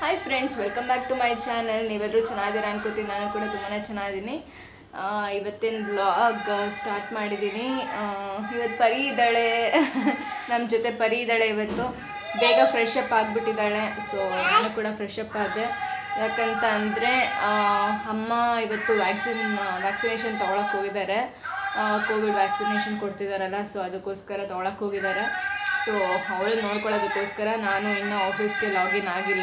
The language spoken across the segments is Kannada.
Hi friends, welcome back to my channel. ನೀವೆಲ್ಲರೂ ಚೆನ್ನಾಗಿದ್ದೀರಾ ಅನ್ಕೋತೀನಿ. ನಾನು ಕೂಡ ತುಂಬಾ ಚೆನ್ನಾಗಿದ್ದೀನಿ. ಇವತ್ತಿನ ಬ್ಲಾಗ್ ಸ್ಟಾರ್ಟ್ ಮಾಡಿದ್ದೀನಿ. ಇವತ್ತು ಪರಿ ಇದ್ದಾಳೆ, ನಮ್ಮ ಜೊತೆ ಪರಿ ಇದ್ದಾಳೆ. ಇವತ್ತು ಬೇಗ ಫ್ರೆಶ್ ಅಪ್ ಆಗಿಬಿಟ್ಟಿದ್ದಾಳೆ. ಸೊ ನಾನು ಕೂಡ ಫ್ರೆಶ್ ಅಪ್ ಆದೆ. ಯಾಕಂತ ಅಂದರೆ ಅಮ್ಮ ಇವತ್ತು ವ್ಯಾಕ್ಸಿನೇಷನ್ ತೊಗೊಳಕ್ಕೆ ಹೋಗಿದ್ದಾರೆ. ಕೋವಿಡ್ ವ್ಯಾಕ್ಸಿನೇಷನ್ ಕೊಡ್ತಿದ್ದಾರಲ್ಲ, ಸೊ ಅದಕ್ಕೋಸ್ಕರ ತೊಗೊಳಕ್ಕೆ ಹೋಗಿದ್ದಾರೆ. ಸೊ ಅವಳು ನೋಡ್ಕೊಳ್ಳೋದಕ್ಕೋಸ್ಕರ ನಾನು ಇನ್ನೂ ಆಫೀಸ್ಗೆ ಲಾಗಿನ್ ಆಗಿಲ್ಲ.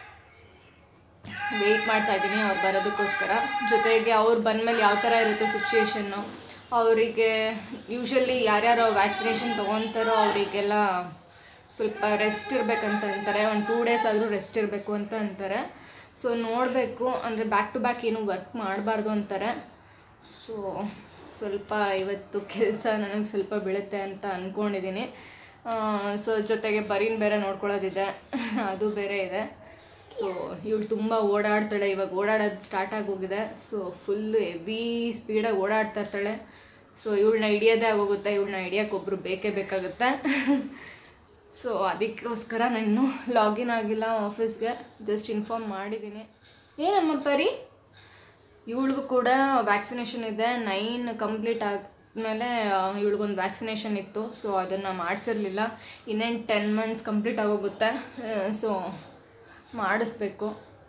ವೆಯ್ಟ್ ಮಾಡ್ತಾ ಇದ್ದೀನಿ ಅವ್ರು ಬರೋದಕ್ಕೋಸ್ಕರ. ಜೊತೆಗೆ ಅವ್ರು ಬಂದಮೇಲೆ ಯಾವ ಥರ ಇರುತ್ತೆ ಸಿಚುವೇಶನ್ನು, ಅವರಿಗೆ ಯೂಶ್ವಲಿ ಯಾರ್ಯಾರು ವ್ಯಾಕ್ಸಿನೇಷನ್ ತೊಗೊತಾರೋ ಅವರಿಗೆಲ್ಲ ಸ್ವಲ್ಪ ರೆಸ್ಟ್ ಇರಬೇಕಂತ ಅಂತಾರೆ. ಒಂದು 2 days ಆದರೂ ರೆಸ್ಟ್ ಇರಬೇಕು ಅಂತ ಅಂತಾರೆ. ಸೊ ನೋಡಬೇಕು, ಅಂದರೆ ಬ್ಯಾಕ್ ಟು ಬ್ಯಾಕ್ ಏನು ವರ್ಕ್ ಮಾಡಬಾರ್ದು ಅಂತಾರೆ. ಸೊ ಸ್ವಲ್ಪ ಇವತ್ತು ಕೆಲಸ ನನಗೆ ಸ್ವಲ್ಪ ಬೀಳುತ್ತೆ ಅಂತ ಅಂದ್ಕೊಂಡಿದ್ದೀನಿ. ಸೊ ಜೊತೆಗೆ ಬರೀನ್ ಬೇರೆ ನೋಡ್ಕೊಳ್ಳೋದಿದೆ, ಅದು ಬೇರೆ ಇದೆ. ಸೊ ಇವಳು ತುಂಬ ಓಡಾಡ್ತಾಳೆ. ಇವಾಗ ಓಡಾಡೋದು ಸ್ಟಾರ್ಟ್ ಆಗೋಗಿದೆ. ಸೊ ಫುಲ್ಲು ಹೆವಿ ಸ್ಪೀಡಾಗಿ ಓಡಾಡ್ತಾ ಇರ್ತಾಳೆ. ಸೊ ಇವಳನ್ನ ಹಿಡಿಯೋದೇ ಆಗೋಗುತ್ತೆ. ಇವಳನ್ನ ಹಿಡಿಯೋಕೆ ಒಬ್ಬರು ಬೇಕೇ ಬೇಕಾಗುತ್ತೆ. ಸೊ ಅದಕ್ಕೋಸ್ಕರ ನಾನು ಲಾಗಿನ್ ಆಗಿಲ್ಲ ಆಫೀಸ್ಗೆ, ಜಸ್ಟ್ ಇನ್ಫಾರ್ಮ್ ಮಾಡಿದ್ದೀನಿ. ಏನಮ್ಮ ಪರಿ, ಇವಳಿಗೂ ಕೂಡ ವ್ಯಾಕ್ಸಿನೇಷನ್ ಇದೆ. 9 ಕಂಪ್ಲೀಟ್ ಆದಮೇಲೆ ಇವಳಿಗೊಂದು ವ್ಯಾಕ್ಸಿನೇಷನ್ ಇತ್ತು. ಸೊ ಅದನ್ನು ಮಾಡಿಸಿರಲಿಲ್ಲ. ಇನ್ನೇನು 10 months ಕಂಪ್ಲೀಟ್ ಆಗೋಗುತ್ತೆ. ಸೊ ಮಾಡಿಸ್ಬೇಕು.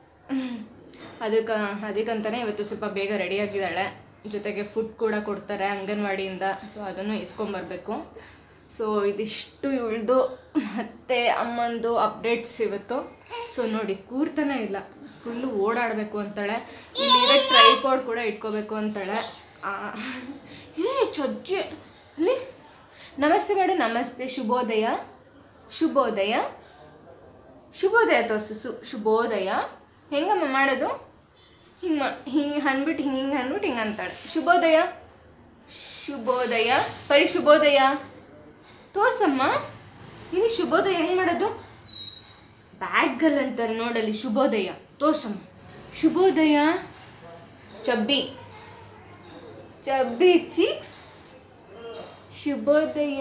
ಅದಕ್ಕಂತಲೇ ಇವತ್ತು ಸ್ವಲ್ಪ ಬೇಗ ರೆಡಿಯಾಗಿದ್ದಾಳೆ. ಜೊತೆಗೆ ಫುಡ್ ಕೂಡ ಕೊಡ್ತಾರೆ ಅಂಗನವಾಡಿಯಿಂದ. ಸೊ ಅದನ್ನು ಇಸ್ಕೊಂಬರ್ಬೇಕು. ಸೊ ಇದಿಷ್ಟು ಇವಳ್ದು ಮತ್ತು ಅಮ್ಮಂದು ಅಪ್ಡೇಟ್ಸ್ ಇವತ್ತು. ಸೊ ನೋಡಿ, ಕೂರ್ತಾನೆ ಇಲ್ಲ, ಫುಲ್ಲು ಓಡಾಡಬೇಕು ಅಂತಾಳೆ. ಇಲ್ಲಿರೋ ಟ್ರೈಪಾಡ್ ಕೂಡ ಇಟ್ಕೋಬೇಕು ಅಂತಾಳೆ. ಚಜ್ಜೆ ಅಲ್ಲಿ ನಮಸ್ತೆ ಮಾಡು. ನಮಸ್ತೆ, ಶುಭೋದಯ, ಶುಭೋದಯ, ಶುಭೋದಯ ತೋರಿಸು. ಶುಭೋದಯ ಹೆಂಗಮ್ಮ ಮಾಡೋದು? ಹಿಂಗೆ ಅಂದ್ಬಿಟ್ಟು ಹಿಂಗೆ ಅಂತಾಳೆ. ಶುಭೋದಯ, ಶುಭೋದಯ. ಪರಿ ಶುಭೋದಯ ತೋರ್ಸಮ್ಮ. ಇಲ್ಲಿ ಶುಭೋದಯ ಹೆಂಗೆ ಮಾಡೋದು? ಬ್ಯಾಡ್ ಗರ್ಲ್ ಅಂತಾರೆ ನೋಡಲ್ಲಿ. ಶುಭೋದಯ ತೋರ್ಸಮ್ಮ. ಶುಭೋದಯ. Chubby chubby cheeks. ಶುಭೋದಯ,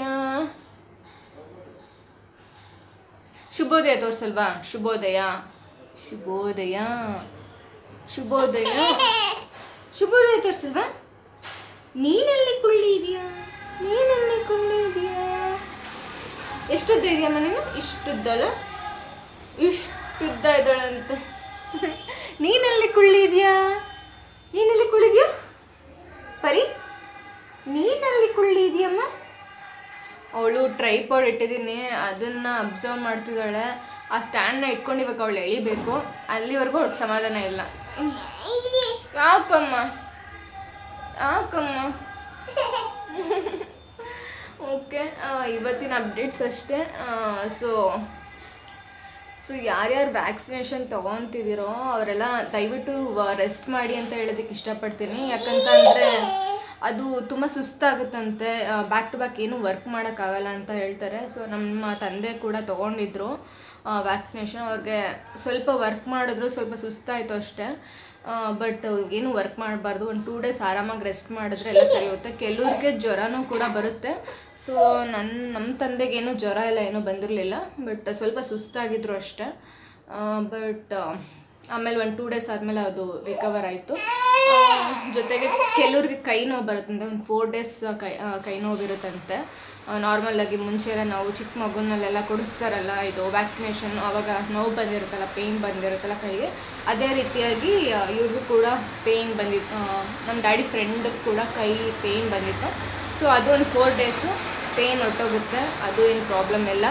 ಶುಭೋದಯ ತೋರಿಸಲ್ವಾ? ಶುಭೋದಯ, ಶುಭೋದಯ, ಶುಭೋದಯ, ಶುಭೋದಯ ತೋರಿಸಲ್ವಾ? ನೀನಲ್ಲಿ ಕುಳ್ಳಿ ಇದೆಯಾ? ನೀನಲ್ಲಿ ಕುಳ್ಳಿ ಇದೆಯಾ? ಎಷ್ಟುದ್ದ ಇದೆಯಮ್ಮ ನೀನು? ಇಷ್ಟುದ್ದಲ್ಲ, ಇಷ್ಟುದ್ದ ಇದ್ದಾಳಂತೆ. ನೀನಲ್ಲಿ ಕುಳ್ಳಿ ಇದೆಯಾ? ನೀನಲ್ಲಿ ಕುಳ್ಳಿದ್ಯಾ ಪರಿ? ನೀನಲ್ಲಿ ಕುಳ್ಳಿ ಇದೆಯಮ್ಮ? ಅವಳು ಟ್ರೈಪಾಡ್ ಇಟ್ಟಿದ್ದೀನಿ, ಅದನ್ನು ಅಬ್ಸರ್ವ್ ಮಾಡ್ತಿದ್ದಾಳೆ. ಆ ಸ್ಟ್ಯಾಂಡ್ನ ಇಟ್ಕೊಂಡು ಇವಾಗ ಅವಳು ಎಳಿಬೇಕು. ಅಲ್ಲಿವರೆಗೂ ಅವ್ಳಿಗೆ ಸಮಾಧಾನ ಇಲ್ಲ. ಯಾಕಮ್ಮ ಯಾಕಮ್ಮ? ಓಕೆ, ಇವತ್ತಿನ ಅಪ್ಡೇಟ್ಸ್ ಅಷ್ಟೇ. ಸೊ ಯಾರ್ಯಾರು ವ್ಯಾಕ್ಸಿನೇಷನ್ ತೊಗೊತಿದ್ದೀರೋ ಅವರೆಲ್ಲ ದಯವಿಟ್ಟು ರೆಸ್ಟ್ ಮಾಡಿ ಅಂತ ಹೇಳೋದಕ್ಕೆ ಇಷ್ಟಪಡ್ತೀನಿ. ಯಾಕಂತಂದರೆ ಅದು ತುಂಬ ಸುಸ್ತಾಗುತ್ತಂತೆ. ಬ್ಯಾಕ್ ಟು ಬ್ಯಾಕ್ ಏನೂ ವರ್ಕ್ ಮಾಡೋಕ್ಕಾಗಲ್ಲ ಅಂತ ಹೇಳ್ತಾರೆ. ಸೊ ನಮ್ಮ ತಂದೆ ಕೂಡ ತೊಗೊಂಡಿದ್ರು ವ್ಯಾಕ್ಸಿನೇಷನ್. ಅವ್ರಿಗೆ ಸ್ವಲ್ಪ ವರ್ಕ್ ಮಾಡಿದ್ರು, ಸ್ವಲ್ಪ ಸುಸ್ತಾಯಿತು ಅಷ್ಟೇ. ಬಟ್ ಏನು ವರ್ಕ್ ಮಾಡಬಾರ್ದು. ಒಂದು 2 days ಆರಾಮಾಗಿ ರೆಸ್ಟ್ ಮಾಡಿದ್ರೆ ಎಲ್ಲ ಸರಿ ಹೋಗುತ್ತೆ. ಕೆಲವ್ರಿಗೆ ಜ್ವರನೂ ಕೂಡ ಬರುತ್ತೆ. ಸೊ ನಮ್ಮ ತಂದೆಗೇನು ಜ್ವರ ಎಲ್ಲ ಏನೂ ಬಂದಿರಲಿಲ್ಲ, ಬಟ್ ಸ್ವಲ್ಪ ಸುಸ್ತಾಗಿದ್ರು ಅಷ್ಟೇ. ಬಟ್ ಆಮೇಲೆ ಒಂದು 2 days ಆದಮೇಲೆ ಅದು ರಿಕವರ್ ಆಯಿತು. ಜೊತೆಗೆ ಕೆಲವ್ರಿಗೆ ಕೈ ನೋವು ಬರುತ್ತಂತೆ. ಒಂದು 4 days ಕೈ ನೋವು ಇರುತ್ತಂತೆ. ನಾರ್ಮಲಾಗಿ ಮುಂಚೆ ಎಲ್ಲ ನಾವು ಚಿಕ್ಕ ಮಗುನಲ್ಲೆಲ್ಲ ಕೊಡಿಸ್ತಾರಲ್ಲ ಇದು ವ್ಯಾಕ್ಸಿನೇಷನ್, ಆವಾಗ ನೋವು ಬಂದಿರುತ್ತಲ್ಲ, ಪೇಯ್ನ್ ಬಂದಿರುತ್ತಲ್ಲ ಕೈಗೆ, ಅದೇ ರೀತಿಯಾಗಿ ಇವ್ರಿಗೂ ಕೂಡ ಪೇಯ್ನ್ ಬಂದಿತ್ತು. ನಮ್ಮ ಡ್ಯಾಡಿ ಫ್ರೆಂಡ್ ಕೂಡ ಕೈ ಪೇಯ್ನ್ ಬಂದಿತ್ತು. ಸೊ ಅದು ಒಂದು 4 days ಪೇಯ್ನ್ ಹೊರಟೋಗುತ್ತೆ. ಅದು ಏನು ಪ್ರಾಬ್ಲಮ್ ಇಲ್ಲ.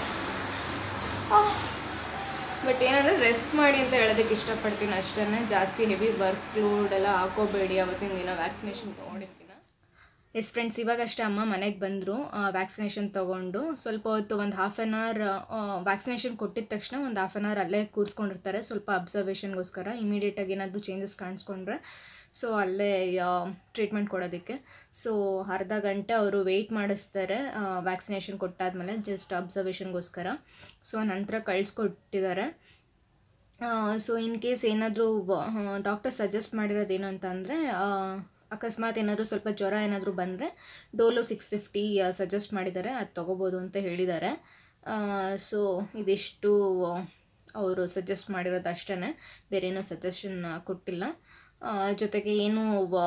ಬಟ್ ಏನಂದರೆ ರೆಸ್ಟ್ ಮಾಡಿ ಅಂತ ಹೇಳೋದಕ್ಕೆ ಇಷ್ಟಪಡ್ತೀನಿ ಅಷ್ಟೇ. ಜಾಸ್ತಿ ಹೆವಿ ವರ್ಕ್ ಲೋಡ್ ಎಲ್ಲ ಹಾಕೋಬೇಡಿ ಅವತ್ತಿನ ದಿನ ವ್ಯಾಕ್ಸಿನೇಷನ್ ತೊಗೊಂಡಿರ್ತೀನಿ. ಎಸ್ ಫ್ರೆಂಡ್ಸ್, ಇವಾಗಷ್ಟೇ ಅಮ್ಮ ಮನೆಗೆ ಬಂದರು ವ್ಯಾಕ್ಸಿನೇಷನ್ ತೊಗೊಂಡು. ಸ್ವಲ್ಪ ಹೊತ್ತು ಒಂದು 1/2 hour ವ್ಯಾಕ್ಸಿನೇಷನ್ ಕೊಟ್ಟಿದ ತಕ್ಷಣ ಒಂದು 1/2 hour ಅಲ್ಲೇ ಕೂರಿಸ್ಕೊಂಡಿರ್ತಾರೆ, ಸ್ವಲ್ಪ ಅಬ್ಸರ್ವೇಷನ್ಗೋಸ್ಕರ. ಇಮಿಡಿಯೇಟಾಗಿ ಏನಾದರೂ ಚೇಂಜಸ್ ಕಾಣಿಸ್ಕೊಂಡ್ರೆ ಸೊ ಅಲ್ಲೇ ಟ್ರೀಟ್ಮೆಂಟ್ ಕೊಡೋದಕ್ಕೆ. ಸೊ ಅರ್ಧ ಗಂಟೆ ಅವರು ವೆಯ್ಟ್ ಮಾಡಿಸ್ತಾರೆ ವ್ಯಾಕ್ಸಿನೇಷನ್ ಕೊಟ್ಟಾದಮೇಲೆ, ಜಸ್ಟ್ ಅಬ್ಸರ್ವೇಷನ್ಗೋಸ್ಕರ. ಸೊ ನಂತರ ಕಳಿಸ್ಕೊಟ್ಟಿದ್ದಾರೆ. ಸೊ ಇನ್ ಕೇಸ್ ಏನಾದರೂ ಡಾಕ್ಟರ್ ಸಜೆಸ್ಟ್ ಮಾಡಿರೋದೇನು ಅಂತಂದರೆ, ಅಕಸ್ಮಾತ್ ಏನಾದರೂ ಸ್ವಲ್ಪ ಜ್ವರ ಏನಾದರೂ ಬಂದರೆ ಡೋಲೋ 650 ಸಜೆಸ್ಟ್ ಮಾಡಿದ್ದಾರೆ, ಅದು ತೊಗೋಬೋದು ಅಂತ ಹೇಳಿದ್ದಾರೆ. ಸೊ ಇದಿಷ್ಟು ಅವರು ಸಜೆಸ್ಟ್ ಮಾಡಿರೋದು ಅಷ್ಟೇ, ಬೇರೇನೂ ಸಜೆಷನ್ ಕೊಟ್ಟಿಲ್ಲ. ಜೊತೆಗೆ ಏನು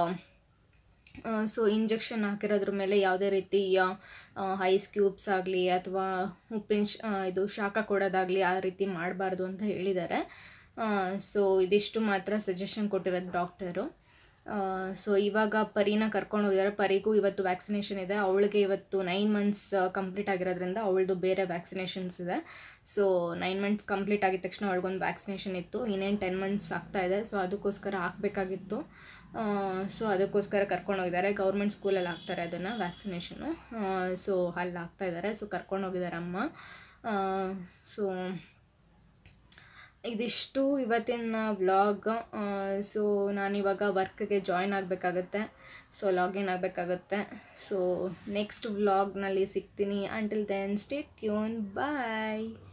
ಸೊ ಇಂಜೆಕ್ಷನ್ ಹಾಕಿರೋದ್ರ ಮೇಲೆ ಯಾವುದೇ ರೀತಿ ಐಸ್ ಕ್ಯೂಬ್ಸ್ ಆಗಲಿ ಅಥವಾ ಇದು ಶಾಖ ಕೊಡೋದಾಗಲಿ ಆ ರೀತಿ ಮಾಡಬಾರ್ದು ಅಂತ ಹೇಳಿದ್ದಾರೆ. ಸೊ ಇದಿಷ್ಟು ಮಾತ್ರ ಸಜೆಷನ್ ಕೊಟ್ಟಿರೋದು ಡಾಕ್ಟರು. ಸೊ ಇವಾಗ ಪರಿನ ಕರ್ಕೊಂಡು ಹೋಗಿದ್ದಾರೆ. ಪರಿಗೂ ಇವತ್ತು ವ್ಯಾಕ್ಸಿನೇಷನ್ ಇದೆ. ಅವಳಿಗೆ ಇವತ್ತು 9 ಮಂತ್ಸ್ ಕಂಪ್ಲೀಟ್ ಆಗಿರೋದ್ರಿಂದ ಅವಳದು ಬೇರೆ ವ್ಯಾಕ್ಸಿನೇಷನ್ಸ್ ಇದೆ. ಸೊ 9 ಮಂತ್ಸ್ ಕಂಪ್ಲೀಟ್ ಆಗಿದ ತಕ್ಷಣ ಅವಳಿಗೊಂದು ವ್ಯಾಕ್ಸಿನೇಷನ್ ಇತ್ತು. ಇನ್ನೇನು 10 ಮಂತ್ಸ್ ಆಗ್ತಾಯಿದೆ. ಸೊ ಅದಕ್ಕೋಸ್ಕರ ಹಾಕಬೇಕಾಗಿತ್ತು. ಸೊ ಅದಕ್ಕೋಸ್ಕರ ಕರ್ಕೊಂಡು ಹೋಗಿದ್ದಾರೆ. ಗೌರ್ಮೆಂಟ್ ಸ್ಕೂಲಲ್ಲಿ ಹಾಕ್ತಾರೆ ಅದನ್ನು ವ್ಯಾಕ್ಸಿನೇಷನು. ಸೊ ಅಲ್ಲಿ ಹಾಕ್ತಾಯಿದ್ದಾರೆ. ಸೊ ಕರ್ಕೊಂಡು ಹೋಗಿದ್ದಾರೆ ಅಮ್ಮ. ಸೊ ಇದಿಷ್ಟು ಇವತ್ತಿನ ವ್ಲಾಗ್. ಸೊ ನಾನಿವಾಗ ವರ್ಕ್ಗೆ ಜಾಯ್ನ್ ಆಗಬೇಕಾಗತ್ತೆ. ಸೊ ಲಾಗಿನ್ ಆಗಬೇಕಾಗತ್ತೆ. ಸೊ ನೆಕ್ಸ್ಟ್ ವ್ಲಾಗ್ನಲ್ಲಿ ಸಿಗ್ತೀನಿ. Until then stay tune. ಬಾಯ್.